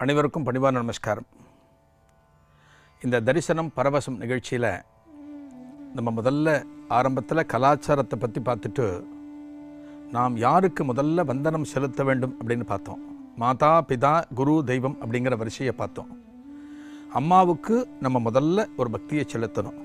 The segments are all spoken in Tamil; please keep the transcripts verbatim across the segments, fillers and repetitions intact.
அனைவருக்கும் பணிவான நமஸ்காரம். இந்த தரிசனம் பரவசம் நிகழ்ச்சியில் நம்ம முதல்ல ஆரம்பத்தில் கலாச்சாரத்தை பற்றி பார்த்துட்டு நாம் யாருக்கு முதல்ல வந்தனம் செலுத்த வேண்டும் அப்படின்னு பார்த்தோம். மாதா பிதா குரு தெய்வம் அப்படிங்கிற வரிசையை பார்த்தோம். அம்மாவுக்கு நம்ம முதல்ல ஒரு பக்தியை செலுத்தணும்.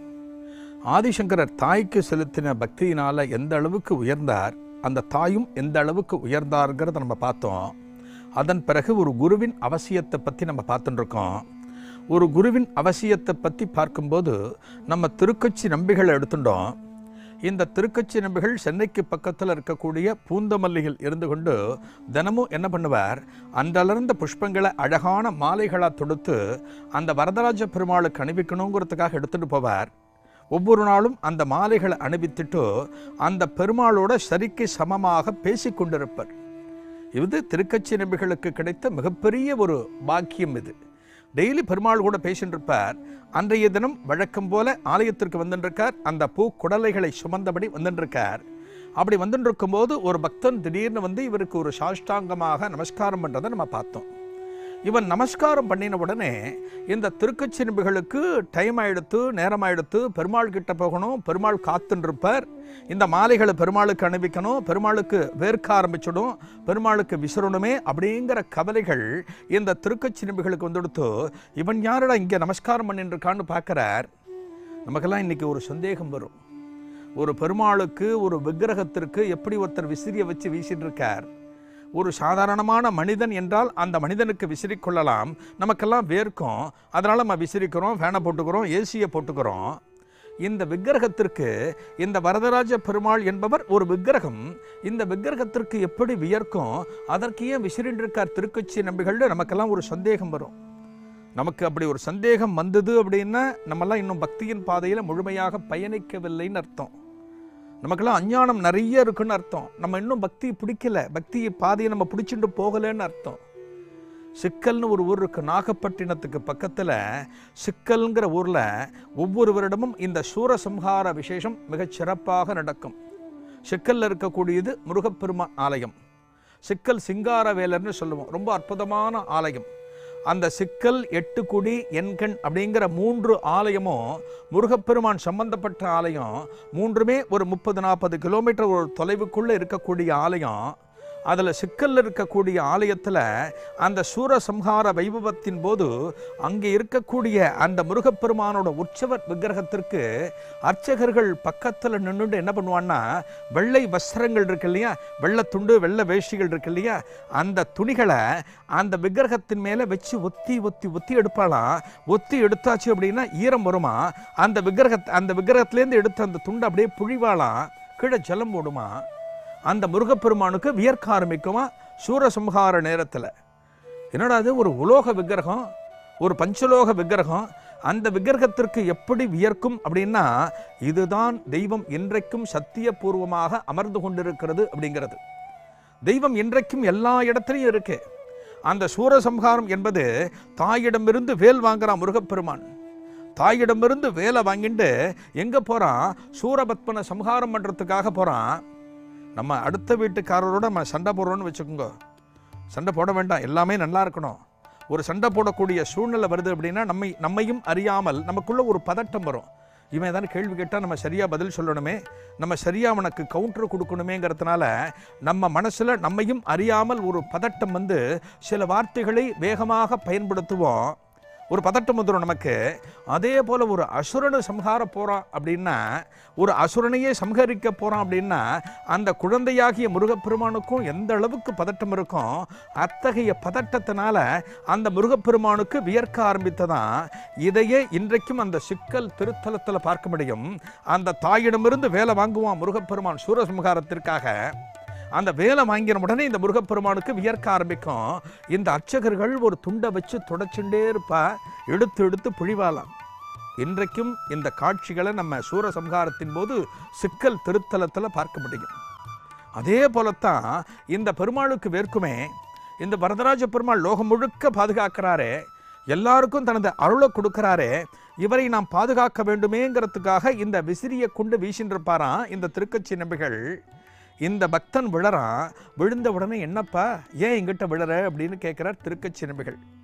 ஆதிசங்கரர் தாய்க்கு செலுத்தின பக்தியினால் எந்த அளவுக்கு உயர்ந்தார், அந்த தாயும் எந்த அளவுக்கு உயர்ந்தார்ங்கிறத நம்ம பார்த்தோம். அதன் பிறகு ஒரு குருவின் அவசியத்தை பற்றி நம்ம பார்த்துட்டுருக்கோம். ஒரு குருவின் அவசியத்தை பற்றி பார்க்கும்போது நம்ம திருக்கொச்சி நம்பிகளை எடுத்துட்டோம். இந்த திருக்கொச்சி நம்பிகள் சென்னைக்கு பக்கத்தில் இருக்கக்கூடிய பூந்தமல்லியில் இருந்து கொண்டு தினமும் என்ன பண்ணுவார், அன்றளர்ந்த புஷ்பங்களை அழகான மாலைகளாக தொடுத்து அந்த வரதராஜ பெருமாளுக்கு அணிவிக்கணுங்கிறதுக்காக எடுத்துகிட்டு போவார். ஒவ்வொரு நாளும் அந்த மாலைகளை அணிவித்துட்டு அந்த பெருமாளோட சரிக்கு சமமாக பேசி கொண்டிருப்பார். இது திருக்கொச்சி நம்பிகளுக்கு கிடைத்த மிகப்பெரிய ஒரு பாக்கியம். இது டெய்லி பெருமாள் கூட பேசிட்டு இருப்பார். அன்றைய தினம் வழக்கம் போல ஆலயத்திற்கு வந்துருக்கார். அந்த பூ குடலைகளை சுமந்தபடி வந்துருக்கார். அப்படி வந்துட்டு இருக்கும்போது ஒரு பக்தன் திடீர்னு வந்து இவருக்கு ஒரு சாஷ்டாங்கமாக நமஸ்காரம் பண்ணுறதை நம்ம பார்த்தோம். இவன் நமஸ்காரம் பண்ணின உடனே இந்த திருக்கொச்சி நம்பிகளுக்கு டைம் ஆகிடுத்து, நேரம் ஆகிடுத்து, பெருமாள் கிட்ட போகணும், பெருமாள் காத்துருப்பார். இந்த மாலைகளை பெருமாளுக்கு அணிவிக்கணும், பெருமாளுக்கு வேர்க்க ஆரம்பிச்சிடும், பெருமாளுக்கு விசிறணுமே அப்படிங்கிற கவலைகள் இந்த திருக்கொச்சி நம்பிகளுக்கு வந்துடுத்து. இவன் யாரடா இங்கே நமஸ்காரம் பண்ணிட்டு இருக்கான்னு பார்க்குறார். நமக்கெல்லாம் இன்றைக்கி ஒரு சந்தேகம் வரும். ஒரு பெருமாளுக்கு ஒரு விக்கிரகத்திற்கு எப்படி ஒருத்தர் விசிறியை வச்சு வீசிட்டு இருக்கார். ஒரு சாதாரணமான மனிதன் என்றால் அந்த மனிதனுக்கு விசிறிக்கொள்ளலாம், நமக்கெல்லாம் வேர்க்கும், அதனால் நம்ம விசிறிக்கிறோம், ஃபேனை போட்டுக்கிறோம், ஏசியை போட்டுக்கிறோம். இந்த விக்கிரகத்திற்கு, இந்த வரதராஜ பெருமாள் என்பவர் ஒரு விக்கிரகம், இந்த விக்கிரகத்திற்கு எப்படி வியர்க்கும், அதற்கு ஏன் விசிறின்றிருக்கார் திருக்கொச்சி நம்பிகள்? நமக்கெல்லாம் ஒரு சந்தேகம் வரும். நமக்கு அப்படி ஒரு சந்தேகம் வந்தது அப்படின்னா நம்மெல்லாம் இன்னும் பக்தியின் பாதையில் முழுமையாக பயணிக்கவில்லைன்னு அர்த்தம். நமக்கெல்லாம் அஞ்ஞானம் நிறைய இருக்குன்னு அர்த்தம். நம்ம இன்னும் பக்தி பிடிக்கல, பக்தி பாதையை நம்ம பிடிச்சிட்டு போகலன்னு அர்த்தம். சிக்கல்னு ஒரு ஊர் இருக்குது, நாகப்பட்டினத்துக்கு பக்கத்தில். சிக்கல்ங்கிற ஊரில் ஒவ்வொரு வருடமும் இந்த சூரசம்ஹார விசேஷம் மிகச் சிறப்பாக நடக்கும். சிக்கலில் இருக்கக்கூடியது முருகப்பெருமான் ஆலயம். சிக்கல் சிங்காரவேலர்னு சொல்லுவோம், ரொம்ப அற்புதமான ஆலயம். அந்த சிக்கல், எட்டுக்குடி, எண்கண் அப்படிங்கிற மூன்று ஆலயமும் முருகப்பெருமான் சம்பந்தப்பட்ட ஆலயம். மூன்றுமே ஒரு முப்பது நாற்பது கிலோமீட்டர் ஒரு தொலைவுக்குள்ளே இருக்கக்கூடிய ஆலயம். அதில் சிக்கலில் இருக்கக்கூடிய ஆலயத்தில் அந்த சூரசம்ஹார வைபவத்தின் போது அங்கே இருக்கக்கூடிய அந்த முருகப்பெருமானோட உற்சவர் விக்கிரகத்திற்கு அர்ச்சகர்கள் பக்கத்தில் நின்றுட்டு என்ன பண்ணுவான்னா, வெள்ளை வஸ்திரங்கள் இருக்கு இல்லையா, வெள்ளை துண்டு, வெள்ளை வேஷ்டிகள் இருக்கு இல்லையா, அந்த துணிகளை அந்த விக்கிரகத்தின் மேலே வச்சு ஒத்தி ஒத்தி ஒத்தி எடுப்பாலாம். ஒத்தி எடுத்தாச்சு அப்படின்னா ஈரம் வருமா, அந்த விக்கிரகத்தை அந்த விக்கிரகத்திலேருந்து எடுத்த அந்த துண்டை அப்படியே புழிவாலாம், கீழே ஜலம் போடுமா. அந்த முருகப்பெருமானுக்கு வியர்க்க ஆரம்பிக்குமா சூரசம்ஹார நேரத்தில். என்னடா அது, ஒரு உலோக விக்கிரகம், ஒரு பஞ்சலோக விக்கிரகம், அந்த விக்கிரகத்திற்கு எப்படி வியர்க்கும் அப்படின்னா, இதுதான் தெய்வம் இன்றைக்கும் சத்தியபூர்வமாக அமர்ந்து கொண்டிருக்கிறது அப்படிங்கிறது. தெய்வம் இன்றைக்கும் எல்லா இடத்துலையும் இருக்கு. அந்த சூரசம்ஹாரம் என்பது தாயிடமிருந்து வேல் வாங்குறான் முருகப்பெருமான். தாயிடமிருந்து வேலை வாங்கிட்டு எங்கே போகிறான், சூரபத்மனை சம்ஹாரம் பண்ணுறதுக்காக போகிறான். நம்ம அடுத்த வீட்டுக்காரரோட நம்ம சண்டை போடுறோன்னு வச்சுக்கோங்க, சண்டை போட வேண்டாம், எல்லாமே நல்லா இருக்கணும். ஒரு சண்டை போடக்கூடிய சூழ்நிலை வருது அப்படின்னா நம்மை நம்மையும் அறியாமல் நமக்குள்ள ஒரு பதட்டம் வரும். இவன் ஏதாவது கேள்வி கேட்டால் நம்ம சரியாக பதில் சொல்லணுமே, நம்ம சரியாக அவனுக்கு கவுண்டர் கொடுக்கணுமேங்கிறதுனால நம்ம மனசில் நம்மையும் அறியாமல் ஒரு பதட்டம் வந்து சில வார்த்தைகளை வேகமாக பயன்படுத்துவோம். ஒரு பதட்டம் வந்துடும் நமக்கு. அதே போல் ஒரு அசுரனை சம்ஹார போகிறான் அப்படின்னா, ஒரு அசுரனையே சம்ஹரிக்க போகிறான் அப்படின்னா, அந்த குழந்தையாகிய முருகப்பெருமானுக்கும் எந்த அளவுக்கு பதட்டம் இருக்கும். அத்தகைய பதட்டத்தினால அந்த முருகப்பெருமானுக்கு வியர்க்க ஆரம்பித்ததான். இதையே இன்றைக்கும் அந்த சிக்கல் திருத்தலத்தில் பார்க்க முடியும். அந்த தாயிடமிருந்து வேலை வாங்குவான் முருகப்பெருமான் சூரசம்ஹாரத்திற்காக. அந்த வேலை வாங்கின உடனே இந்த முருகப்பெருமானுக்கு வியர்க்க ஆரம்பிக்கும். இந்த அர்ச்சகர்கள் ஒரு துண்டை வச்சு தொடச்சுட்டே இருப்பா, எடுத்து எடுத்து புழிவாலாம். இன்றைக்கும் இந்த காட்சிகளை நம்ம சூரசம்ஹாரத்தின் போது சிக்கல் திருத்தலத்தில் பார்க்க முடியும். அதே போலத்தான் இந்த பெருமாளுக்கு வேர்க்குமே. இந்த வரதராஜ பெருமாள் லோகம் முழுக்க பாதுகாக்கிறாரே, எல்லாருக்கும் தனது அருளை கொடுக்கிறாரே, இவரை நாம் பாதுகாக்க வேண்டுமேங்கிறதுக்காக இந்த விசிறியை கொண்டு வீசின்றிருப்பாராம் இந்த திருக்கொச்சி நம்பிகள். இந்த பக்தன் விழறான். விழுந்த உடனே என்னப்பா ஏன் எங்கிட்ட விழற அப்படின்னு கேட்குறார் திருக்கொச்சி நம்பிகள்.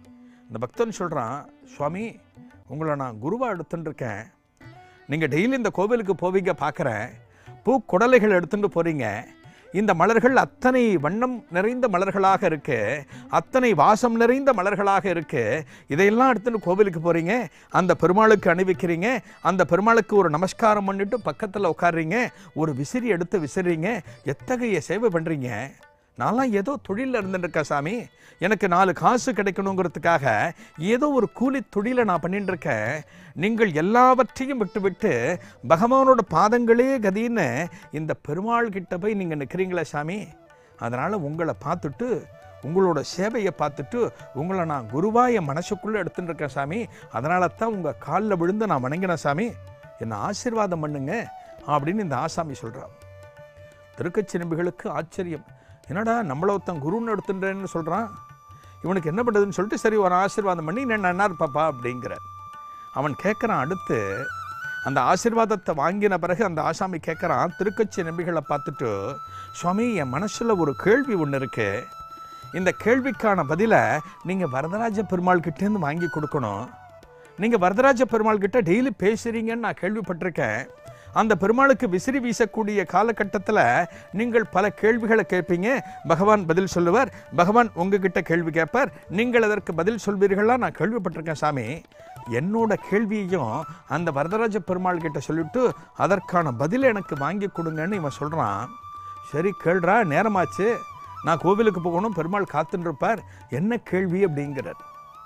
இந்த பக்தன் சொல்கிறான், சுவாமி உங்களை நான் குருவாக எடுத்துன்னு இருக்கேன். நீங்கள் டெய்லி இந்த கோவிலுக்கு போவீங்க பார்க்குறேன். பூக்குடலைகள் எடுத்துகிட்டு போகிறீங்க. இந்த மலர்கள் அத்தனை வண்ணம் நிறைந்த மலர்களாக இருக்கு, அத்தனை வாசம் நிறைந்த மலர்களாக இருக்கு. இதையெல்லாம் எடுத்துன்னு கோவிலுக்கு போகிறீங்க, அந்த பெருமாளுக்கு அணிவிக்கிறீங்க, அந்த பெருமாளுக்கு ஒரு நமஸ்காரம் பண்ணிட்டு பக்கத்தில் உட்காடுறீங்க, ஒரு விசிறி எடுத்து விசிறீங்க. எத்தகைய சேவை பண்ணுறீங்க. நான்லாம் ஏதோ தொழிலில் இருந்துருக்கேன் சாமி, எனக்கு நாலு காசு கிடைக்கணுங்கிறதுக்காக ஏதோ ஒரு கூலி தொழிலை நான் பண்ணிட்டு இருக்கேன். நீங்கள் எல்லாவற்றையும் விட்டு விட்டு பகவானோட பாதங்களே கதின்னு இந்த பெருமாள் கிட்ட போய் நீங்கள் நிற்கிறீங்களே சாமி. அதனால் உங்களை பார்த்துட்டு, உங்களோட சேவையை பார்த்துட்டு உங்களை நான் குருவாக என் மனசுக்குள்ளே எடுத்துட்டு இருக்கேன் சாமி. அதனால தான் உங்கள் காலில் விழுந்து நான் வணங்கினேன் சாமி, என்னை ஆசீர்வாதம் பண்ணுங்க அப்படின்னு இந்த ஆசாமி சொல்கிறான். திருக்கச்சி நம்பிகளுக்கு ஆச்சரியம். என்னடா நம்மள ஒருத்தன் குருன்னு எடுத்துட்டேன்னு சொல்கிறான், இவனுக்கு என்ன பண்ணுறதுன்னு சொல்லிட்டு சரி ஒரு ஆசீர்வாதம் பண்ணி நான் என்ன இருப்பாப்பா அப்படிங்கிற அவன் கேட்குறான். அடுத்து அந்த ஆசீர்வாதத்தை வாங்கின பிறகு அந்த ஆசாமி கேட்குறான் திருக்கச்சி நம்பிகளை பார்த்துட்டு, சுவாமி என் மனசில் ஒரு கேள்வி ஒன்று இருக்குது. இந்த கேள்விக்கான பதிலை நீங்கள் வரதராஜ பெருமாள் கிட்டேருந்து வாங்கி கொடுக்கணும். நீங்கள் வரதராஜ பெருமாள் கிட்ட டெய்லி பேசுகிறீங்கன்னு நான் கேள்விப்பட்டிருக்கேன். அந்த பெருமாளுக்கு விசிறி வீசக்கூடிய காலகட்டத்தில் நீங்கள் பல கேள்விகளை கேட்பீங்க, பகவான் பதில் சொல்லுவார், பகவான் உங்ககிட்ட கேள்வி கேட்பார், நீங்கள் அதற்கு பதில் சொல்வீர்களா நான் கேள்விப்பட்டிருக்கேன் சாமி. என்னோட கேள்வியையும் அந்த வரதராஜ பெருமாள் கிட்ட சொல்லிவிட்டு அதற்கான பதிலை எனக்கு வாங்கி கொடுங்கன்னு இவன் சொல்கிறான். சரி கேள்றா, நேரமாச்சு, நான் கோவிலுக்கு போகணும், பெருமாள் காத்துன்னு இருப்பார், என்ன கேள்வி அப்படிங்கிறார்.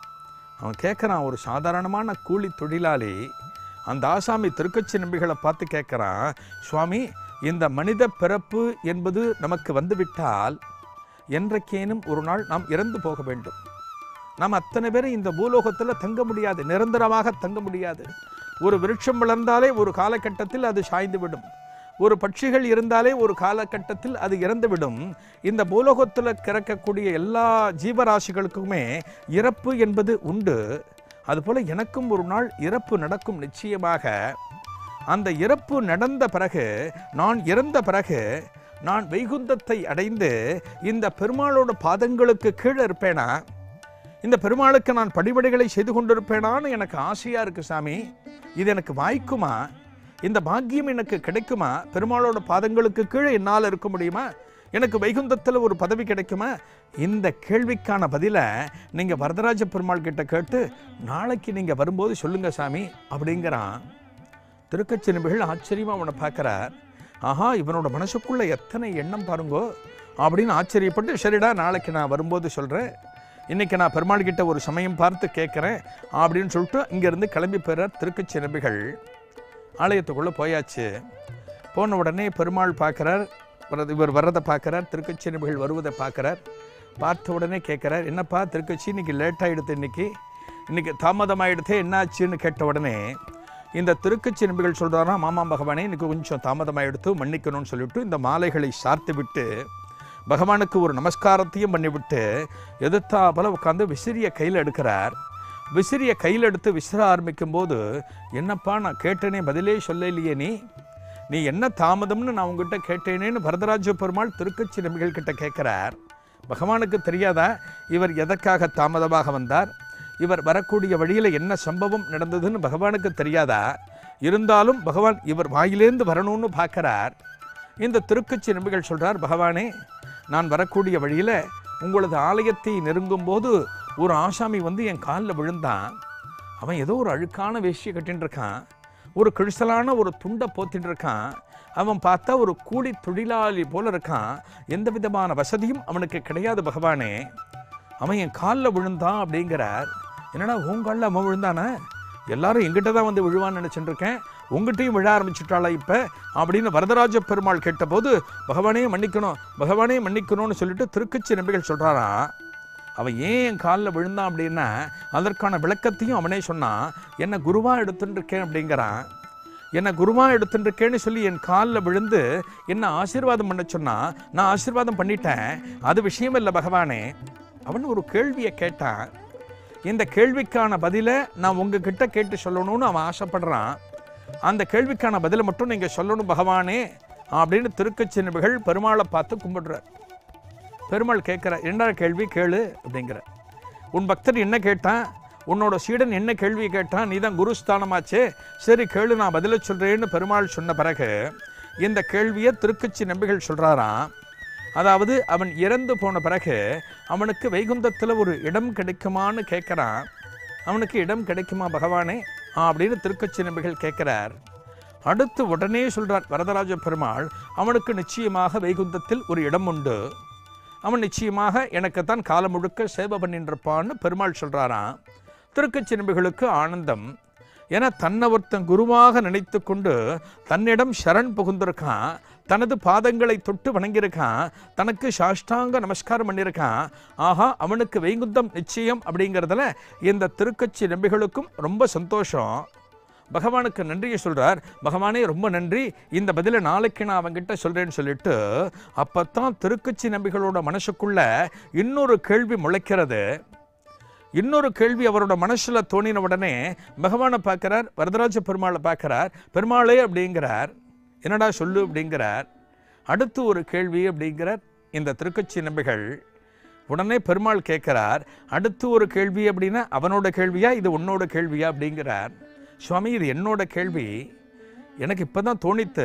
அவன் கேட்குறான், ஒரு சாதாரணமான கூலி தொழிலாளி அந்த ஆசாமி திருக்கச்சி நம்பிகளை பார்த்து கேட்குறான், சுவாமி இந்த மனித பிறப்பு என்பது நமக்கு வந்துவிட்டால் என்றைக்கேனும் ஒரு நாள் நாம் இறந்து போக வேண்டும். நாம் அத்தனை பேரும் இந்த பூலோகத்தில் தங்க முடியாது, நிரந்தரமாக தங்க முடியாது. ஒரு விருட்சம் வளர்ந்தாலே ஒரு காலகட்டத்தில் அது சாய்ந்துவிடும், ஒரு பட்சிகள் இருந்தாலே ஒரு காலகட்டத்தில் அது இறந்துவிடும். இந்த பூலோகத்தில் கிறக்கக்கூடிய எல்லா ஜீவராசிகளுக்குமே இறப்பு என்பது உண்டு. அதுபோல் எனக்கும் ஒரு நாள் இறப்பு நடக்கும் நிச்சயமாக. அந்த இறப்பு நடந்த பிறகு, நான் இறந்த பிறகு நான் வைகுந்தத்தை அடைந்து இந்த பெருமாளோட பாதங்களுக்கு கீழே இருப்பேனா, இந்த பெருமாளுக்கு நான் படிபடிகளை செய்து கொண்டிருப்பேனான்னு எனக்கு ஆசையாக இருக்குது சாமி. இது எனக்கு வாய்க்குமா, இந்த பாக்கியம் எனக்கு கிடைக்குமா, பெருமாளோட பாதங்களுக்கு கீழே என்னால் இருக்க முடியுமா, எனக்கு வைகுந்தத்தில் ஒரு பதவி கிடைக்குமா? இந்த கேள்விக்கான பதிலை நீங்கள் வரதராஜ பெருமாள் கிட்ட கேட்டு நாளைக்கு நீங்கள் வரும்போது சொல்லுங்கள் சாமி அப்படிங்கிறான். திருக்கச்சி நம்பிகள் ஆச்சரியமாக அவனை பார்க்குறார். ஆஹா, இவனோட மனசுக்குள்ளே எத்தனை எண்ணம் பாருங்கோ அப்படின்னு ஆச்சரியப்பட்டு, சரிடா நாளைக்கு நான் வரும்போது சொல்கிறேன், இன்றைக்கி நான் பெருமாள் கிட்ட ஒரு சமயம் பார்த்து கேட்குறேன் அப்படின்னு சொல்லிட்டு இங்கேருந்து கிளம்பி போகிறார் திருக்கச்சி நம்பிகள். ஆலயத்துக்குள்ளே போயாச்சு. போன உடனே பெருமாள் பார்க்குறார், இவர் வர்றதை பார்க்குறார், திருக்கச்சி நம்பிகள் வருவதை பார்க்குறார். பார்த்த உடனே கேட்குறார், என்னப்பா திருக்கச்சி இன்றைக்கி லேட்டாகிடுது, இன்றைக்கி இன்றைக்கி தாமதமாகிடுதே, என்னாச்சுன்னு கேட்ட உடனே இந்த திருக்கச்சி நம்பிகள் சொல்கிறாரா, மாமாம் பகவானே இன்றைக்கி கொஞ்சம் தாமதமாகிடுத்து, மன்னிக்கணும்னு சொல்லிவிட்டு இந்த மாலைகளை சார்த்து விட்டு பகவானுக்கு ஒரு நமஸ்காரத்தையும் பண்ணிவிட்டு எதிர்த்தாப்போல் உட்காந்து விசிறியை கையில் எடுக்கிறார். விசிறியை கையில் எடுத்து விசிற ஆரம்பிக்கும் போது, என்னப்பா நான் கேட்டேனே பதிலே சொல்லலையே, நீ நீ என்ன தாமதம்னு நான் உங்ககிட்ட கேட்டேனேன்னு வரதராஜ பெருமாள் திருக்கச்சி நம்பிகள் கிட்ட கேட்குறார். பகவானுக்கு தெரியாதா இவர் எதற்காக தாமதமாக வந்தார், இவர் வரக்கூடிய வழியில் என்ன சம்பவம் நடந்ததுன்னு பகவானுக்கு தெரியாதா? இருந்தாலும் பகவான் இவர் வாயிலேந்து வரணும்னு பார்க்குறார். இந்த திருக்கச்சி நம்பிகள் சொல்கிறார், பகவானே நான் வரக்கூடிய வழியில் உங்களது ஆலயத்தை நெருங்கும் போது ஒரு ஆசாமி வந்து என் காலில் விழுந்தான். அவன் ஏதோ ஒரு அழுக்கான வேஷ்டியை கட்டின்னு இருக்கான், ஒரு கிழிசலான ஒரு துண்டை போத்தின்னு இருக்கான். அவன் பார்த்தா ஒரு கூலி தொழிலாளி போல இருக்கான், எந்த விதமான வசதியும் அவனுக்கு கிடையாது பகவானே. அவன் என் காலில் விழுந்தான் அப்படிங்கிறார். என்னடா உன் காலில் அவன் விழுந்தானே, எல்லாரும் எங்கிட்ட தான் வந்து விழுவான்னு நினச்சிட்டு இருக்கேன், உங்ககிட்டையும் விழ ஆரம்பிச்சுட்டாளா இப்போ அப்படின்னு வரதராஜ பெருமாள் கேட்டபோது, பகவானே மன்னிக்கணும் பகவானே மன்னிக்கணும்னு சொல்லிட்டு திருக்கச்சி நம்பிகள் சொல்கிறாராம். அவன் ஏன் என் காலில் விழுந்தான் அப்படின்னா அதற்கான விளக்கத்தையும் அவனே சொன்னான். என்னை குருவாக எடுத்துட்டுருக்கேன் அப்படிங்கிறான். என்னை குருவாக எடுத்துட்டுருக்கேன்னு சொல்லி என் காலில் விழுந்து என்னை ஆசீர்வாதம் பண்ண சொன்னான். நான் ஆசீர்வாதம் பண்ணிட்டேன், அது விஷயம் இல்லை பகவானே. அவன் ஒரு கேள்வியை கேட்டான். இந்த கேள்விக்கான பதிலை நான் உங்ககிட்ட கேட்டு சொல்லணும்னு அவன் ஆசைப்படுறான். அந்த கேள்விக்கான பதிலை மட்டும் நீங்கள் சொல்லணும் பகவானே அப்படின்னு திருக்கச்சி நம்பிகள் பெருமாளை பார்த்து கும்பிடுறார். பெருமாள் கேட்குற, என்ன கேள்வி கேளு அப்படிங்கிற. உன் பக்தர் என்ன கேட்டான், உன்னோட சீடன் என்ன கேள்வி கேட்டான், நீ தான் குருஸ்தானமாச்சே, சரி கேளு நான் பதில சொல்கிறேன்னு பெருமாள் சொன்ன பிறகு இந்த கேள்வியை திருக்கச்சி நம்பிகள் சொல்கிறாராம். அதாவது அவன் இறந்து போன பிறகு அவனுக்கு வைகுந்தத்தில் ஒரு இடம் கிடைக்குமான்னு கேட்குறான். அவனுக்கு இடம் கிடைக்குமா பகவானே அப்படின்னு திருக்கச்சி நம்பிகள் கேட்குறார். அடுத்து உடனே சொல்கிறார் வரதராஜ பெருமாள், அவனுக்கு நிச்சயமாக வைகுந்தத்தில் ஒரு இடம் உண்டு, அவன் நிச்சயமாக எனக்குத்தான் காலம் முழுக்க சேவை பண்ணின்றிருப்பான்னு பெருமாள் சொல்கிறாராம். திருக்கச்சி நம்பிகளுக்கு ஆனந்தம். ஏன்னா தன்னை ஒருத்தன் குருவாக நினைத்து கொண்டு தன்னிடம் சரண் புகுந்திருக்கான், தனது பாதங்களை தொட்டு வணங்கியிருக்கான், தனக்கு சாஷ்டாங்க நமஸ்காரம் பண்ணியிருக்கான். ஆஹா, அவனுக்கு வைகுந்தம் நிச்சயம் அப்படிங்கிறதுல இந்த திருக்கச்சி நம்பிகளுக்கும் ரொம்ப சந்தோஷம். பகவானுக்கு நன்றியை சொல்கிறார். பகவானே ரொம்ப நன்றி, இந்த பதிலை நாளைக்கு நான் அவங்கிட்ட சொல்கிறேன்னு சொல்லிட்டு அப்போத்தான் திருக்கச்சி நம்பிகளோட மனசுக்குள்ள இன்னொரு கேள்வி முளைக்கிறது. இன்னொரு கேள்வி அவரோட மனசில் தோணின உடனே பகவானை பார்க்குறார், வரதராஜ பெருமாளை பார்க்குறார். பெருமாளே அப்படிங்கிறார், என்னடா சொல்லு அப்படிங்கிறார். அடுத்து ஒரு கேள்வி அப்படிங்கிறார் இந்த திருக்கச்சி நம்பிகள். உடனே பெருமாள் கேட்குறார், அடுத்து ஒரு கேள்வி அப்படின்னா அவனோட கேள்வியா இது உன்னோட கேள்வியா அப்படிங்கிறார். சுவாமி இது என்னோட கேள்வி, எனக்கு இப்போ தான் தோணித்து,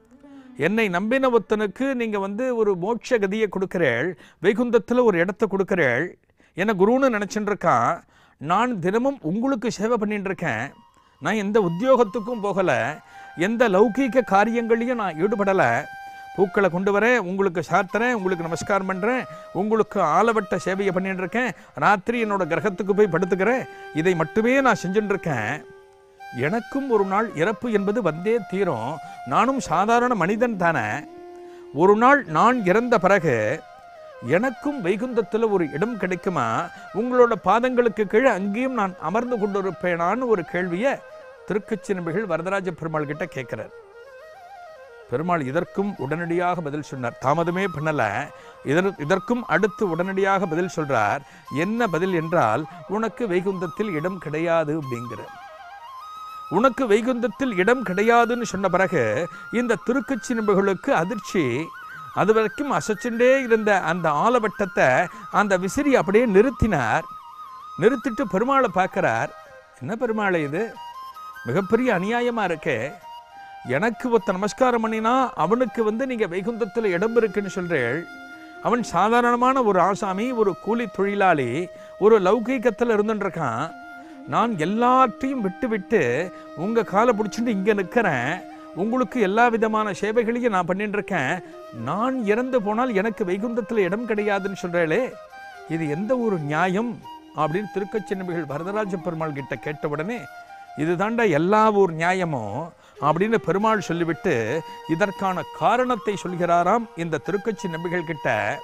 என்னை நம்பின ஒருத்தனுக்கு நீங்கள் வந்து ஒரு மோட்ச கதியை கொடுக்குறேள், வைகுந்தத்தில் ஒரு இடத்த கொடுக்குறேள், என்னை குருன்னு நினச்சிட்டு இருக்கான். நான் தினமும் உங்களுக்கு சேவை பண்ணிட்டு இருக்கேன், நான் எந்த உத்தியோகத்துக்கும் போகலை, எந்த லௌகீக காரியங்களையும் நான் ஈடுபடலை, பூக்களை கொண்டு வரேன், உங்களுக்கு சாத்துறேன், உங்களுக்கு நமஸ்காரம் பண்ணுறேன், உங்களுக்கு ஆலவட்ட சேவையை பண்ணிட்டு இருக்கேன், ராத்திரி என்னோட கிரகத்துக்கு போய் படுத்துக்கிறேன், இதை மட்டுமே நான் செஞ்சுட்டு இருக்கேன். எனக்கும் ஒரு நாள் இறப்பு என்பது வந்தே தீரும், நானும் சாதாரண மனிதன் தானே. ஒரு நாள் நான் இறந்த பிறகு எனக்கும் வைகுந்தத்தில் ஒரு இடம் கிடைக்குமா, உங்களோட பாதங்களுக்கு கீழே அங்கேயும் நான் அமர்ந்து கொண்டிருப்பேனான்னு ஒரு கேள்வியை திருக்கச்சி நம்பிகள் வரதராஜ பெருமாள் கிட்ட கேட்கிறார். பெருமாள் இதற்கும் உடனடியாக பதில் சொன்னார், தாமதமே பண்ணல. இதற் இதற்கும் அடுத்து உடனடியாக பதில் சொல்றார். என்ன பதில் என்றால், உனக்கு வைகுந்தத்தில் இடம் கிடையாது அப்படிங்கிற. உனக்கு வைகுந்தத்தில் இடம் கிடையாதுன்னு சொன்ன பிறகு இந்த திருக்கச்சி நம்பிகளுக்கு அதிர்ச்சி. அது வரைக்கும் அசைச்சுட்டே இருந்த அந்த ஆலவட்டத்தை அந்த விசிறி அப்படியே நிறுத்தினார். நிறுத்திட்டு பெருமாளை பார்க்கிறார். என்ன பெருமாளை இது, மிகப்பெரிய அநியாயமாக இருக்கே, எனக்கு ஒருத்த நமஸ்காரம் பண்ணினா அவனுக்கு வந்து நீங்கள் வைகுந்தத்தில் இடம் இருக்குன்னு சொல்கிறேள். அவன் சாதாரணமான ஒரு ஆசாமி, ஒரு கூலி தொழிலாளி, ஒரு லௌகீகத்தில் இருந்துட்டுருக்கான். நான் எல்லாத்தையும் விட்டு விட்டு உங்கள் காலை பிடிச்சிட்டு இங்கே நிற்கிறேன், உங்களுக்கு எல்லா விதமான சேவைகளையும் நான் பண்ணிட்டு இருக்கேன், நான் இறந்து போனால் எனக்கு வைகுந்தத்தில் இடம் கிடையாதுன்னு சொல்கிறேளே, இது எந்த ஒரு நியாயம் அப்படின்னு திருக்கச்சி நம்பிகள் வரதராஜ பெருமாள் கிட்ட கேட்ட உடனே, இது தாண்டா எல்லா ஒரு நியாயமும் அப்படின்னு பெருமாள் சொல்லிவிட்டு இதற்கான காரணத்தை சொல்கிறாராம் இந்த திருக்கச்சி நம்பிகள் கிட்ட.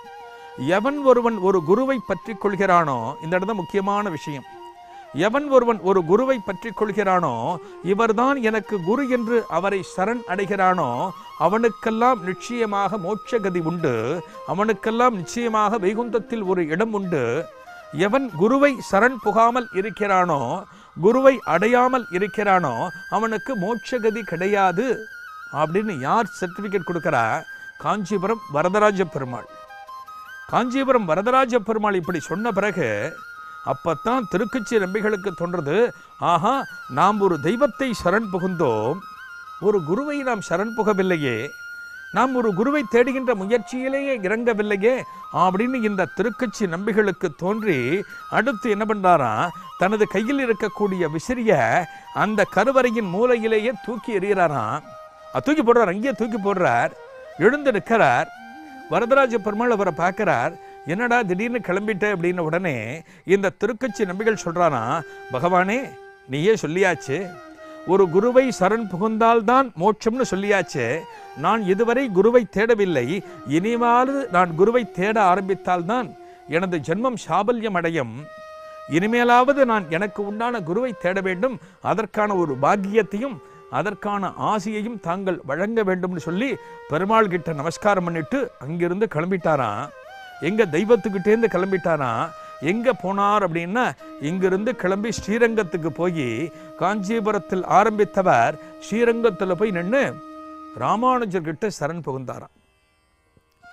எவன் ஒருவன் ஒரு குருவை பற்றி கொள்கிறானோ, இந்த இடம் முக்கியமான விஷயம், எவன் ஒருவன் ஒரு குருவை பற்றி கொள்கிறானோ, இவர்தான் எனக்கு குரு என்று அவரை சரண் அடைகிறானோ, அவனுக்கெல்லாம் நிச்சயமாக மோட்சகதி உண்டு, அவனுக்கெல்லாம் நிச்சயமாக வைகுந்தத்தில் ஒரு இடம் உண்டு. எவன் குருவை சரண் புகாமல் இருக்கிறானோ, குருவை அடையாமல் இருக்கிறானோ, அவனுக்கு மோட்சகதி கிடையாது அப்படின்னு யார் சர்டிஃபிகேட் கொடுக்குறா? காஞ்சிபுரம் வரதராஜ பெருமாள். காஞ்சிபுரம் வரதராஜ பெருமாள் இப்படி சொன்ன பிறகு அப்பத்தான் திருக்கச்சி நம்பிகளுக்கு தோன்றது, ஆஹா, நாம் ஒரு தெய்வத்தை சரண் புகுந்தோம், ஒரு குருவை நாம் சரண் புகவில்லையே, நாம் ஒரு குருவை தேடுகின்ற முயற்சியிலேயே இறங்கவில்லையே அப்படின்னு இந்த திருக்கச்சி நம்பிகளுக்கு தோன்றி அடுத்து என்ன பண்றாரா, தனது கையில் இருக்கக்கூடிய விசிறிய அந்த கருவறையின் மூலையிலேயே தூக்கி எறிகிறாராம். தூக்கி போடுறார், அங்கேயே தூக்கி போடுறார். எழுந்து நிற்கிறார். வரதராஜ பெருமாள் அவரை பார்க்கிறார். என்னடா திடீர்னு கிளம்பிட்ட அப்படின்னு உடனே இந்த திருக்கச்சி நம்பிகள் சொல்றானா, பகவானே நீயே சொல்லியாச்சு, ஒரு குருவை சரண் புகுந்தால்தான் மோட்சம்னு சொல்லியாச்சு, நான் இதுவரை குருவை தேடவில்லை, இனிமேலாவது நான் குருவை தேட ஆரம்பித்தால்தான் எனது ஜென்மம் சாபல்யம் அடையும், இனிமேலாவது நான் எனக்கு உண்டான குருவை தேட வேண்டும், அதற்கான ஒரு பாக்கியத்தையும் அதற்கான ஆசையையும் தாங்கள் வழங்க வேண்டும்னு சொல்லி பெருமாள் கிட்ட நமஸ்காரம் பண்ணிட்டு அங்கிருந்து கிளம்பிட்டாராம். எங்க தெய்வத்துக்கிட்டேருந்து கிளம்பிட்டாராம். எங்க போனார் அப்படின்னா, இங்கிருந்து கிளம்பி ஸ்ரீரங்கத்துக்கு போய் காஞ்சிபுரத்தில் ஆரம்பித்தவர் ஸ்ரீரங்கத்தில் போய் நின்று ராமானுஜர்கிட்ட சரண் புகுந்தாராம்.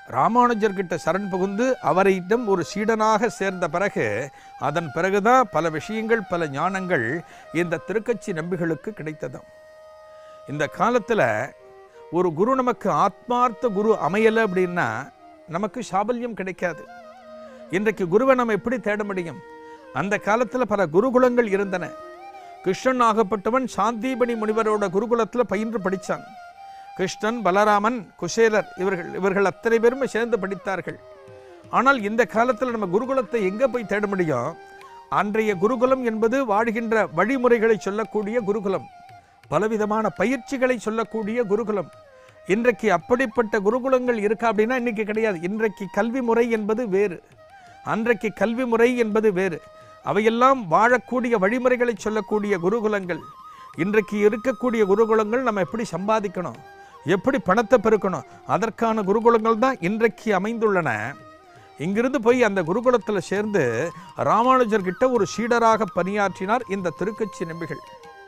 ராமானுஜர்கிட்ட சரண் புகுந்து அவரிடம் ஒரு சீடனாக சேர்ந்த பிறகு அதன் பிறகுதான் பல விஷயங்கள் பல ஞானங்கள் இந்த திருக்கட்சி நம்பிகளுக்கு கிடைத்ததாம். இந்த காலத்தில் ஒரு குரு நமக்கு ஆத்மார்த்த குரு அமையலை அப்படின்னா நமக்கு சாபல்யம் கிடைக்காது. இன்றைக்கு குருவை நம்ம எப்படி தேட முடியும்? அந்த காலத்தில் பல குருகுலங்கள் இருந்தன. கிருஷ்ணன் ஆகப்பட்டவன் சாந்தீபனி முனிவரோட குருகுலத்தில் பயின்று படித்தான். கிருஷ்ணன், பலராமன், குசேலர் இவர்கள் இவர்கள் அத்தனை பேருமே சேர்ந்து படித்தார்கள். ஆனால் இந்த காலத்தில் நம்ம குருகுலத்தை எங்கே போய் தேட முடியும்? அன்றைய குருகுலம் என்பது வாழ்கின்ற வழிமுறைகளை சொல்லக்கூடிய குருகுலம், பலவிதமான பயிற்சிகளை சொல்லக்கூடிய குருகுலம். இன்றைக்கு அப்படிப்பட்ட குருகுலங்கள் இருக்கா அப்படின்னா இன்றைக்கி கிடையாது. இன்றைக்கு கல்வி முறை என்பது வேறு, அன்றைக்கு கல்வி முறை என்பது வேறு. அவையெல்லாம் வாழக்கூடிய வழிமுறைகளை சொல்லக்கூடிய குருகுலங்கள். இன்றைக்கு இருக்கக்கூடிய குருகுலங்கள் நம்ம எப்படி சம்பாதிக்கணும், எப்படி பணத்தை பெருக்கணும், அதற்கான குருகுலங்கள் தான் இன்றைக்கு அமைந்துள்ளன. இங்கிருந்து போய் அந்த குருகுலத்தில் சேர்ந்து ராமானுஜர்கிட்ட ஒரு சீடராக பணியாற்றினார் இந்த திருக்கட்சி நம்பிகள்.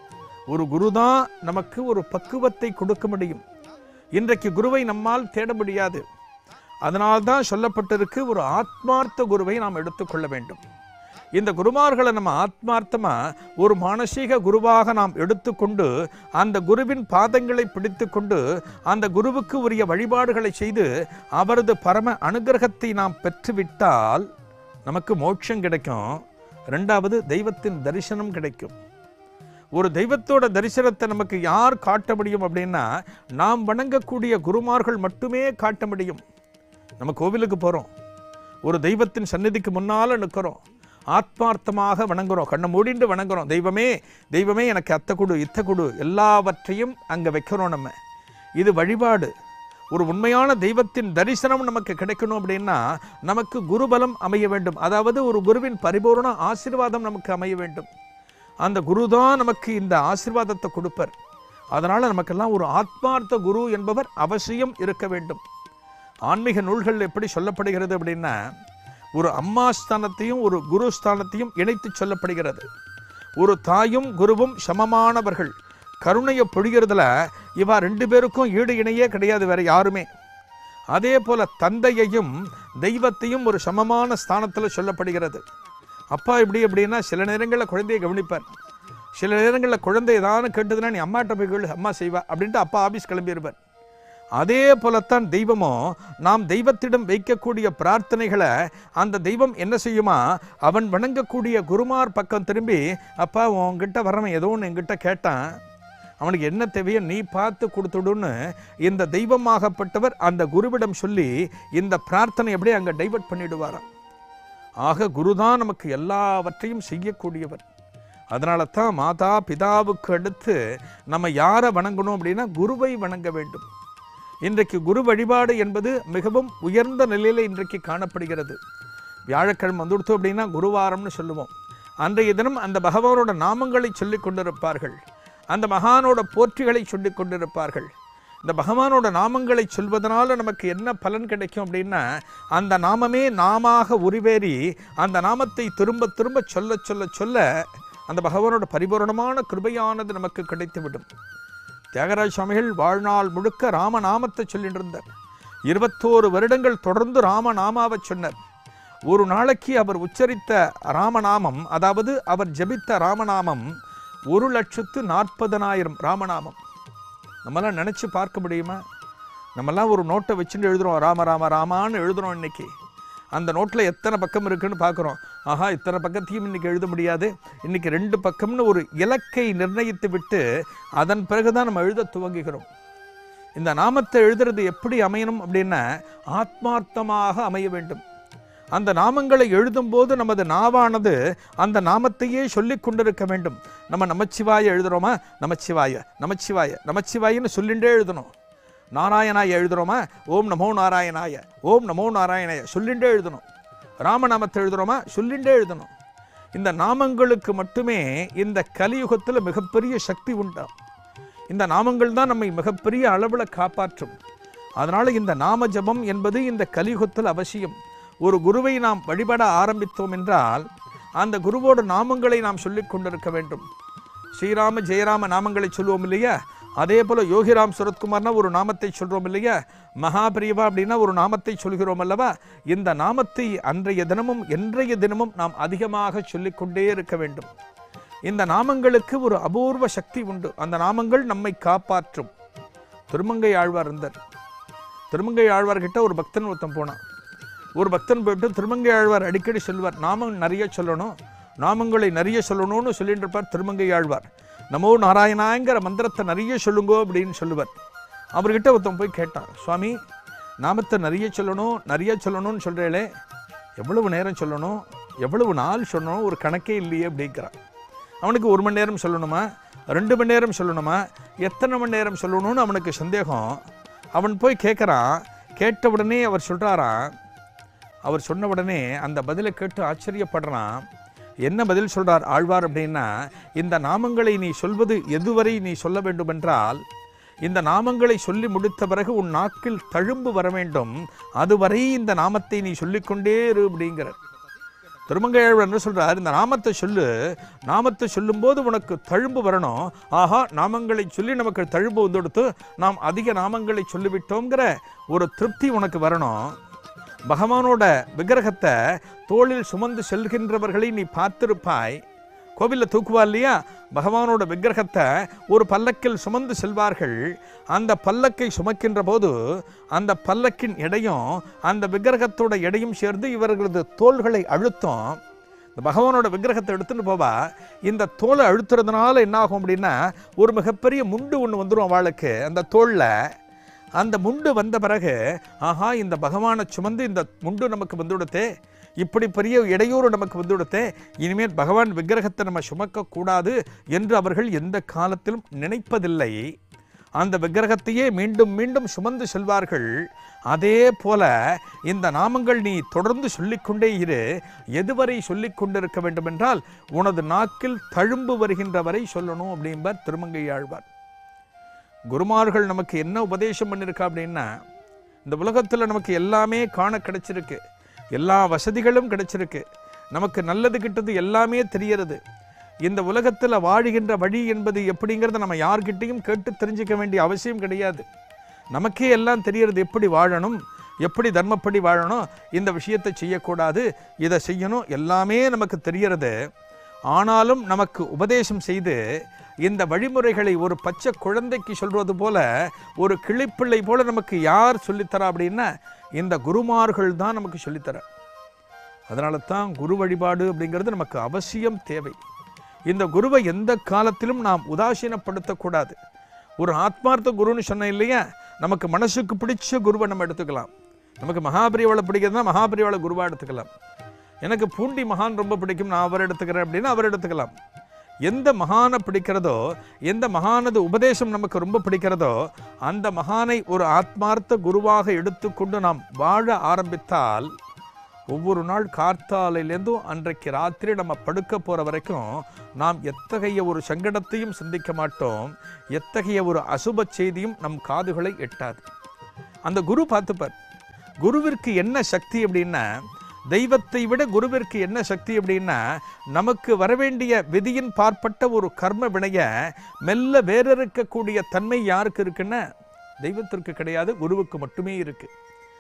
ஒரு குரு தான் நமக்கு ஒரு பக்குவத்தை கொடுக்க முடியும். இன்றைக்கு குருவை நம்மால் தேட முடியாது. அதனால்தான் சொல்லப்பட்டிருக்கு, ஒரு ஆத்மார்த்த குருவை நாம் எடுத்துக்கொள்ள வேண்டும். இந்த குருமார்களை நம்ம ஆத்மார்த்தமாக ஒரு மானசீக குருவாக நாம் எடுத்துக்கொண்டு அந்த குருவின் பாதங்களை பிடித்து கொண்டு அந்த குருவுக்கு உரிய வழிபாடுகளை செய்து அவரது பரம அனுகிரகத்தை நாம் பெற்றுவிட்டால் நமக்கு மோட்சம் கிடைக்கும். ரெண்டாவது, தெய்வத்தின் தரிசனம் கிடைக்கும். ஒரு தெய்வத்தோட தரிசனத்தை நமக்கு யார் காட்ட முடியும் அப்படின்னா நாம் வணங்கக்கூடிய குருமார்கள் மட்டுமே காட்ட முடியும். நம்ம கோவிலுக்கு போகிறோம், ஒரு தெய்வத்தின் சந்நிதிக்கு முன்னால் நிற்கிறோம், ஆத்மார்த்தமாக வணங்குறோம், கண்ணை மூடிண்டு வணங்குறோம். தெய்வமே தெய்வமே எனக்கு அத்தை கொடு இத்தை கொடு எல்லாவற்றையும் அங்கே வைக்கிறோம். நம்ம இது வழிபாடு. ஒரு உண்மையான தெய்வத்தின் தரிசனம் நமக்கு கிடைக்கணும் அப்படின்னா நமக்கு குருபலம் அமைய வேண்டும். அதாவது ஒரு குருவின் பரிபூர்ண ஆசீர்வாதம் நமக்கு அமைய வேண்டும். அந்த குரு தான் நமக்கு இந்த ஆசீர்வாதத்தை கொடுப்பார். அதனால் நமக்கெல்லாம் ஒரு ஆத்மார்த்த குரு என்பவர் அவசியம் இருக்க வேண்டும். ஆன்மீக நூல்கள் எப்படி சொல்லப்படுகிறது அப்படின்னா ஒரு அம்மா ஸ்தானத்தையும் ஒரு குரு ஸ்தானத்தையும் இணைத்து சொல்லப்படுகிறது. ஒரு தாயும் குருவும் சமமானவர்கள். கருணையை பொழிகிறதுல இவா ரெண்டு பேருக்கும் ஈடு இணையே கிடையாது வேற யாருமே. அதே போல தந்தையையும் தெய்வத்தையும் ஒரு சமமான ஸ்தானத்தில் சொல்லப்படுகிறது. அப்பா இப்படி எப்படின்னா சில நேரங்களில் குழந்தையை கவனிப்பார், சில நேரங்களில் குழந்தை ஏதாவது கேட்டதுன்னா நீ அம்மாட்ட போய் கேளு, அம்மா செய்வா அப்படின்ட்டு அப்பா ஆஃபீஸ் கிளம்பியிருப்பார். அதே போலத்தான் தெய்வமும் நாம் தெய்வத்திடம் வைக்கக்கூடிய பிரார்த்தனைகளை அந்த தெய்வம் என்ன செய்யுமா, அவன் வணங்கக்கூடிய குருமார் பக்கம் திரும்பி அப்பா உன்கிட்ட வரவன் ஏதோ ஒன்று என்கிட்ட கேட்டான், அவனுக்கு என்ன தேவையோ நீ பார்த்து கொடுத்துடுன்னு இந்த தெய்வமாகப்பட்டவர் அந்த குருவிடம் சொல்லி இந்த பிரார்த்தனை அப்படியே அங்கே டைவர்ட் பண்ணிடுவாராம். ஆக குருதான் நமக்கு எல்லாவற்றையும் செய்யக்கூடியவர். அதனால தான் மாதா பிதாவுக்கு அடுத்து நம்ம யாரை வணங்கணும் அப்படின்னா குருவை வணங்க வேண்டும். இன்றைக்கு குரு வழிபாடு என்பது மிகவும் உயர்ந்த நிலையில் இன்றைக்கு காணப்படுகிறது. வியாழக்கிழமை வந்துடுத்து அப்படின்னா குருவாரம்னு சொல்லுவோம். அன்றைய தினம் அந்த பகவானோட நாமங்களை சொல்லி கொண்டிருப்பார்கள், அந்த மகானோட போற்றிகளை சொல்லி கொண்டிருப்பார்கள். இந்த பகவானோட நாமங்களை சொல்வதனால நமக்கு என்ன பலன் கிடைக்கும் அப்படின்னா அந்த நாமமே நாமாக உருவேறி அந்த நாமத்தை திரும்ப திரும்ப சொல்ல சொல்ல சொல்ல அந்த பகவானோட பரிபூரணமான கிருபையானது நமக்கு கிடைத்துவிடும். தியாகராஜ சுவாமிகள் வாழ்நாள் முழுக்க ராமநாமத்தை சொல்லிட்டு இருந்தார். இருபத்தோரு வருடங்கள் தொடர்ந்து ராமநாமாவை சொன்னார். ஒரு நாளைக்கு அவர் உச்சரித்த ராமநாமம், அதாவது அவர் ஜபித்த ராமநாமம் ஒரு லட்சத்து நாற்பதனாயிரம் ராமநாமம். நம்மளாம் நினச்சி பார்க்க முடியுமா? நம்மெல்லாம் ஒரு நோட்டை வச்சுட்டு எழுதுகிறோம், ராம ராம ராமான்னு எழுதுகிறோம். இன்றைக்கி அந்த நோட்டில் எத்தனை பக்கம் இருக்குன்னு பார்க்குறோம். ஆஹா, இத்தனை பக்கத்தையும் இன்றைக்கி எழுத முடியாது, இன்றைக்கி ரெண்டு பக்கம்னு ஒரு இலக்கை நிர்ணயித்து விட்டு அதன் பிறகு தான் நம்ம எழுத துவங்குகிறோம். இந்த நாமத்தை எழுதுறது எப்படி அமையணும் அப்படின்னா ஆத்மார்த்தமாக அமைய வேண்டும். அந்த நாமங்களை எழுதும்போது நமது நாவானது அந்த நாமத்தையே சொல்லி கொண்டிருக்க வேண்டும். நம்ம நமச்சிவாய எழுதுகிறோமா, நமச்சிவாய நமச்சிவாய நமச்சிவாயின்னு சொல்லிகிட்டே எழுதணும். நாராயணாய எழுதுகிறோமா, ஓம் நமோ நாராயணாய ஓம் நமோ நாராயணாய சொல்லிகிட்டே எழுதணும். ராமநாமத்தை எழுதுகிறோமா, சொல்லிகிட்டே எழுதணும். இந்த நாமங்களுக்கு மட்டுமே இந்த கலியுகத்தில் மிகப்பெரிய சக்தி உண்டாம். இந்த நாமங்கள் தான் நம்மை மிகப்பெரிய அளவில் காப்பாற்றும். அதனால் இந்த நாம ஜபம் என்பது இந்த கலியுகத்தில் அவசியம். ஒரு குருவை நாம் வழிபட ஆரம்பித்தோம் என்றால் அந்த குருவோட நாமங்களை நாம் சொல்லி கொண்டிருக்க வேண்டும். ஸ்ரீராம ஜெயராம நாமங்களை சொல்லுவோம் இல்லையா, அதே போல் யோகிராம் சுரத்குமார்னா ஒரு நாமத்தை சொல்கிறோம் இல்லையா, மகாபிரியவா அப்படின்னா ஒரு நாமத்தை சொல்கிறோம் அல்லவா. இந்த நாமத்தை அன்றைய தினமும் என்றைய தினமும் நாம் அதிகமாக சொல்லிக்கொண்டே இருக்க வேண்டும். இந்த நாமங்களுக்கு ஒரு அபூர்வ சக்தி உண்டு. அந்த நாமங்கள் நம்மை காப்பாற்றும். திருமங்கை ஆழ்வார் இருந்தார். திருமங்கை ஆழ்வார்கிட்ட ஒரு பக்தன் ஒருத்தன் போனான். ஒரு பக்தன் போயிட்டு திருமங்கை ஆழ்வார் அடிக்கடி சொல்வார், நாமம் நிறைய சொல்லணும், நாமங்களை நிறைய சொல்லணும்னு சொல்லிட்டு இருப்பார். திருமங்கை ஆழ்வார் நமோ நாராயணாங்கிற மந்திரத்தை நிறைய சொல்லுங்கோ அப்படின்னு சொல்லுவார். அவர்கிட்ட ஒருத்தன் போய் கேட்டான், சுவாமி நாமத்தை நிறைய சொல்லணும் நிறைய சொல்லணும்னு சொல்கிறேளே, எவ்வளவு நேரம் சொல்லணும், எவ்வளவு நாள் சொல்லணும், ஒரு கணக்கே இல்லையே அப்படிங்கிறான். அவனுக்கு ஒரு மணி நேரம் சொல்லணுமா, ரெண்டு மணி நேரம் சொல்லணுமா, எத்தனை மணி நேரம் சொல்லணும்னு அவனுக்கு சந்தேகம். அவன் போய் கேட்குறான். கேட்ட உடனே அவர் சொல்கிறாராம். அவர் சொன்ன உடனே அந்த பதிலை கேட்டு ஆச்சரியப்படுறான். என்ன பதில் சொல்கிறார் ஆழ்வார் அப்படின்னா, இந்த நாமங்களை நீ சொல்வது எதுவரை நீ சொல்ல வேண்டுமென்றால், இந்த நாமங்களை சொல்லி முடித்த பிறகு உன் நாக்கில் தழும்பு வர வேண்டும், அதுவரை இந்த நாமத்தை நீ சொல்லிக்கொண்டே இரு அப்படிங்கிறார். திருமங்கை ஆழ்வார் என்ன சொல்கிறார், இந்த நாமத்தை சொல்லு, நாமத்தை சொல்லும்போது உனக்கு தழும்பு வரணும். ஆஹா, நாமங்களை சொல்லி நமக்கு தழும்பு வந்து கொடுத்து நாம் அதிக நாமங்களை சொல்லிவிட்டோங்கிற ஒரு திருப்தி உனக்கு வரணும். பகவானோட விக்கிரகத்தை தோளில் சுமந்து செல்கின்றவர்களை நீ பார்த்திருப்பாய். கோவிலில் தூக்குவா இல்லையா, பகவானோட விக்கிரகத்தை ஒரு பல்லக்கில் சுமந்து செல்வார்கள். அந்த பல்லக்கை சுமக்கின்ற போது அந்த பல்லக்கின் எடையும் அந்த விக்கிரகத்தோட எடையும் சேர்ந்து இவர்களது தோள்களை அழுத்தம். இந்த பகவானோட விக்கிரகத்தை எடுத்துன்னு போவா. இந்த தோலை அழுத்துறதுனால என்ன ஆகும் அப்படின்னா, ஒரு மிகப்பெரிய முண்டு ஒன்று வந்துடும் அவளுக்கு அந்த தோளில். அந்த முண்டு வந்த பிறகு ஆஹா, இந்த பகவானை சுமந்து இந்த முண்டு நமக்கு வந்து கொடுத்தே, இப்படி பெரிய இடையூறு நமக்கு வந்து கொடுத்தே, இனிமேல் பகவான் விக்கிரகத்தை நம்ம சுமக்கக்கூடாது என்று அவர்கள் எந்த காலத்திலும் நினைப்பதில்லை. அந்த விக்கிரகத்தையே மீண்டும் மீண்டும் சுமந்து செல்வார்கள். அதே போல இந்த நாமங்கள் நீ தொடர்ந்து சொல்லிக்கொண்டே இரு. எதுவரை சொல்லிக் கொண்டிருக்க வேண்டும் என்றால், உனது நாக்கில் தழும்பு வருகின்ற வரை சொல்லணும் அப்படிம்பார் திருமங்கை ஆழ்வார். குருமார்கள் நமக்கு என்ன உபதேசம் பண்ணியிருக்கா அப்படின்னா, இந்த உலகத்தில் நமக்கு எல்லாமே காண கிடைச்சிருக்கு, எல்லா வசதிகளும் கிடைச்சிருக்கு, நமக்கு நல்லது கிட்டது எல்லாமே தெரியறது. இந்த உலகத்தில் வாழுகின்ற வழி என்பது எப்படிங்கிறத நம்ம யார்கிட்டையும் கேட்டு தெரிஞ்சிக்க வேண்டிய அவசியம் கிடையாது. நமக்கே எல்லாம் தெரியறது, எப்படி வாழணும், எப்படி தர்மப்படி வாழணும், இந்த விஷயத்தை செய்யக்கூடாது, இதை செய்யணும், எல்லாமே நமக்கு தெரியறது. ஆனாலும் நமக்கு உபதேசம் செய்து இந்த வழிமுறைகளை ஒரு பச்சை குழந்தைக்கு சொல்வது போல, ஒரு கிளிப்பிள்ளை போல நமக்கு யார் சொல்லித்தரா அப்படின்னா, இந்த குருமார்கள் தான் நமக்கு சொல்லித்தர. அதனால தான் குரு வழிபாடு அப்படிங்கிறது நமக்கு அவசியம் தேவை. இந்த குருவை எந்த காலத்திலும் நாம் உதாசீனப்படுத்தக்கூடாது. ஒரு ஆத்மார்த்த குருன்னு சொன்ன இல்லையா, நமக்கு மனசுக்கு பிடிச்ச குருவை நம்ம எடுத்துக்கலாம். நமக்கு மகாபிரிவாளை பிடிக்கிறதுனா மகாபிரிவாளை குருவாக எடுத்துக்கலாம். எனக்கு பூண்டி மகான் ரொம்ப பிடிக்கும், நான் அவர் எடுத்துக்கிறேன் அப்படின்னா அவர் எடுத்துக்கலாம். எந்த மகானை பிடிக்கிறதோ, எந்த மகானது உபதேசம் நமக்கு ரொம்ப பிடிக்கிறதோ, அந்த மகானை ஒரு ஆத்மார்த்த குருவாக எடுத்துக்கொண்டு நாம் வாழ ஆரம்பித்தால், ஒவ்வொரு நாள் கார்த்தாலையிலேருந்தும் அன்றைக்கு ராத்திரி நம்ம படுக்க போகிற வரைக்கும் நாம் எத்தகைய ஒரு சங்கடத்தையும் சிந்திக்க மாட்டோம், எத்தகைய ஒரு அசுப செய்தியும் நம் காதுகளை எட்டாது. அந்த குரு பார்த்துப்பார். குருவிற்கு என்ன சக்தி அப்படின்னா, தெய்வத்தை விட குருவிற்கு என்ன சக்தி அப்படின்னா, நமக்கு வரவேண்டிய விதியின் பார்ப்பட்ட ஒரு கர்ம வினைய மெல்ல வேறறுக்கக்கூடிய தன்மை யாருக்கு இருக்குன்னா, தெய்வத்திற்கு கிடையாது, குருவுக்கு மட்டுமே இருக்கு.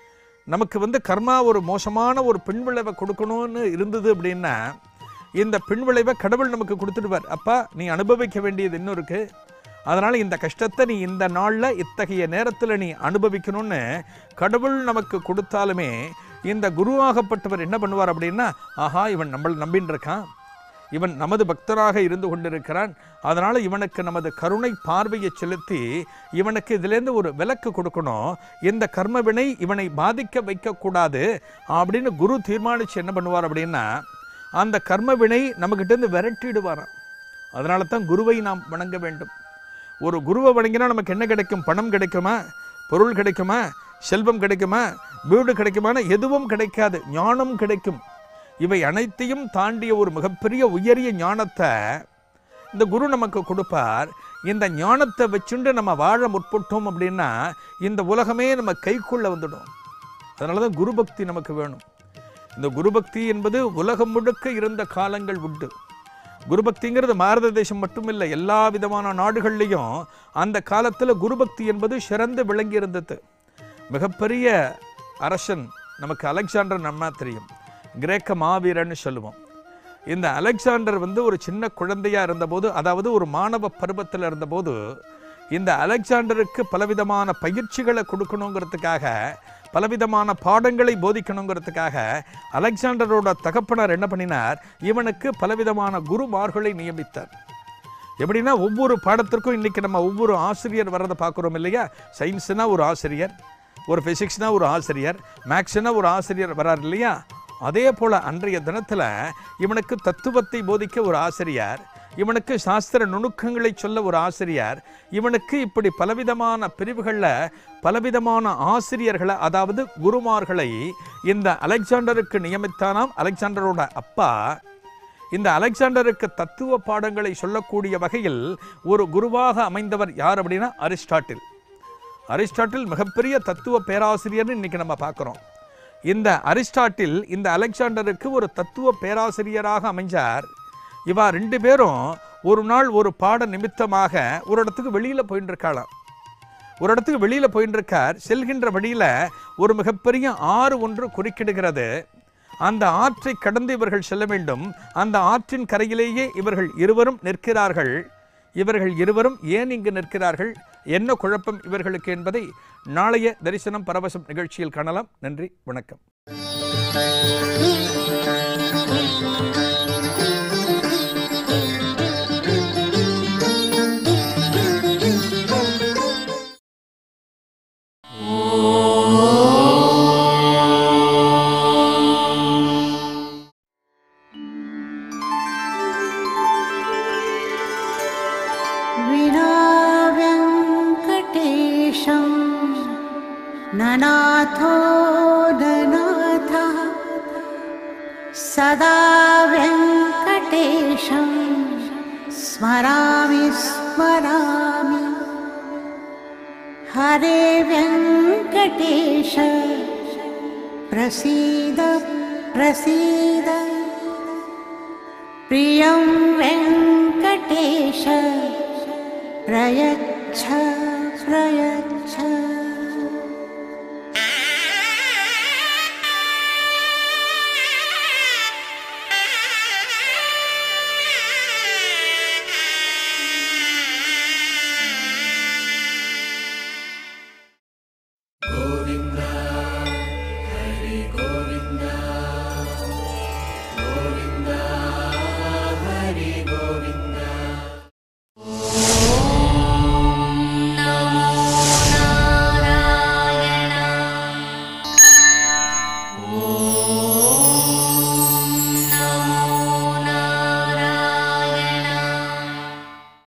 நமக்கு வந்து கர்மா ஒரு மோசமான ஒரு பின்விளைவை கொடுக்கணும்னு இருந்தது அப்படின்னா, இந்த பின்விளைவை கடவுள் நமக்கு கொடுத்துடுவார். அப்பா, நீ அனுபவிக்க வேண்டியது இன்னும் இருக்கு, அதனால் இந்த கஷ்டத்தை நீ இந்த நாளில் இத்தகைய நேரத்தில் நீ அனுபவிக்கணும்னு கடவுள் நமக்கு கொடுத்தாலுமே, இந்த குருவாகப்பட்டவர் என்ன பண்ணுவார் அப்படின்னா, ஆஹா, இவன் நம்மளை நம்பின்னு இருக்கான், இவன் நமது பக்தராக இருந்து கொண்டிருக்கிறான், அதனால் இவனுக்கு நமது கருணை பார்வையை செலுத்தி இவனுக்கு இதிலேருந்து ஒரு விலக்கு கொடுக்கணும், இந்த கர்மவினை இவனை பாதிக்க வைக்கக்கூடாது அப்படின்னு குரு தீர்மானித்து என்ன பண்ணுவார் அப்படின்னா, அந்த கர்மவினை நம்மக்கிட்டேருந்து விரட்டிடுவாராம். அதனால தான் குருவை நாம் வணங்க வேண்டும். ஒரு குருவை வணங்கினா நமக்கு என்ன கிடைக்கும்? பணம் கிடைக்குமா, பொருள் கிடைக்குமா, செல்வம் கிடைக்குமா, வீடு கிடைக்குமான? எதுவும் கிடைக்காது. ஞானம் கிடைக்கும். இவை அனைத்தையும் தாண்டிய ஒரு மிகப்பெரிய உயரிய ஞானத்தை இந்த குரு நமக்கு கொடுப்பார். இந்த ஞானத்தை வச்சுண்டு நம்ம வாழ முற்பட்டோம் அப்படின்னா இந்த உலகமே நம்ம கைக்குள்ள வந்துடும். அதனால தான் குரு பக்தி நமக்கு வேணும். இந்த குரு பக்தி என்பது உலகம் முழுக்க இருந்த காலங்கள் உண்டு. குரு பக்திங்கிறது பாரத தேசம் மட்டும் இல்லை, எல்லா விதமான நாடுகள்லையும் அந்த காலத்தில் குரு பக்தி என்பது சிறந்து விளங்கி இருந்தது. மிகப்பெரிய அரசன் நமக்கு அலெக்சாண்டர் நம்ம தெரியும், கிரேக்க மாவீரன்னு சொல்லுவோம். இந்த அலெக்சாண்டர் வந்து ஒரு சின்ன குழந்தையா இருந்தபோது, அதாவது ஒரு மாணவ பருவத்தில் இருந்தபோது, இந்த அலெக்சாண்டருக்கு பலவிதமான பயிற்சிகளை கொடுக்கணுங்கிறதுக்காக, பலவிதமான பாடங்களை போதிக்கணுங்கிறதுக்காக அலெக்சாண்டரோட தகப்பனார் என்ன பண்ணினார், இவனுக்கு பலவிதமான குருமார்களை நியமித்தார். எப்படின்னா ஒவ்வொரு பாடத்திற்கும் இன்றைக்கி நம்ம ஒவ்வொரு ஆசிரியர் வர்றதை பார்க்குறோம் இல்லையா. சயின்ஸ்னா ஒரு ஆசிரியர், ஒரு ஃபிசிக்ஸ்னா ஒரு ஆசிரியர், மேக்ஸ்னா ஒரு ஆசிரியர் வரார் இல்லையா. அதே போல் அன்றைய தினத்தில் இவனுக்கு தத்துவத்தை போதிக்க ஒரு ஆசிரியர், இவனுக்கு சாஸ்திர நுணுக்கங்களை சொல்ல ஒரு ஆசிரியர், இவனுக்கு இப்படி பலவிதமான பிரிவுகளில் பலவிதமான ஆசிரியர்களை, அதாவது குருமார்களை இந்த அலெக்சாண்டருக்கு நியமித்தானாம். அலெக்சாண்டரோட அப்பா இந்த அலெக்சாண்டருக்கு தத்துவ பாடங்களை சொல்லக்கூடிய வகையில் ஒரு குருவாக அமைந்தவர் யார் அப்படின்னா அரிஸ்டாட்டில். அரிஸ்டாட்டில் மிகப்பெரிய தத்துவ பேராசிரியர்னு இன்னைக்கு நம்ம பார்க்குறோம். இந்த அரிஸ்டாட்டில் இந்த அலெக்சாண்டருக்கு ஒரு தத்துவ பேராசிரியராக அமைஞ்சார். இவா ரெண்டு பேரும் ஒரு நாள் ஒரு பாட நிமித்தமாக ஒரு இடத்துக்கு வெளியில் போயின்னு இருக்காளாம். ஒரு இடத்துக்கு வெளியில் போயின்னு இருக்கார். செல்கின்ற வழியில் ஒரு மிகப்பெரிய ஆறு ஒன்று குறுக்கிடுகிறது. அந்த ஆற்றை கடந்து இவர்கள் செல்ல வேண்டும். அந்த ஆற்றின் கரையிலேயே இவர்கள் இருவரும் நிற்கிறார்கள். இவர்கள் இருவரும் ஏன் இங்கு நிற்கிறார்கள், என்ன குழப்பம் இவர்களுக்கு என்பதை நாளைய தரிசனம் பரவசம் நிகழ்ச்சியில் காணலாம். நன்றி, வணக்கம். ननाथो ननाथः सदा वेङ्कटेशं स्मरामि स्मरामि। हरे वेङ्कटेश प्रसीद प्रसीद। प्रियं वेङ्कटेश प्रयच्छ प्रयच्छ।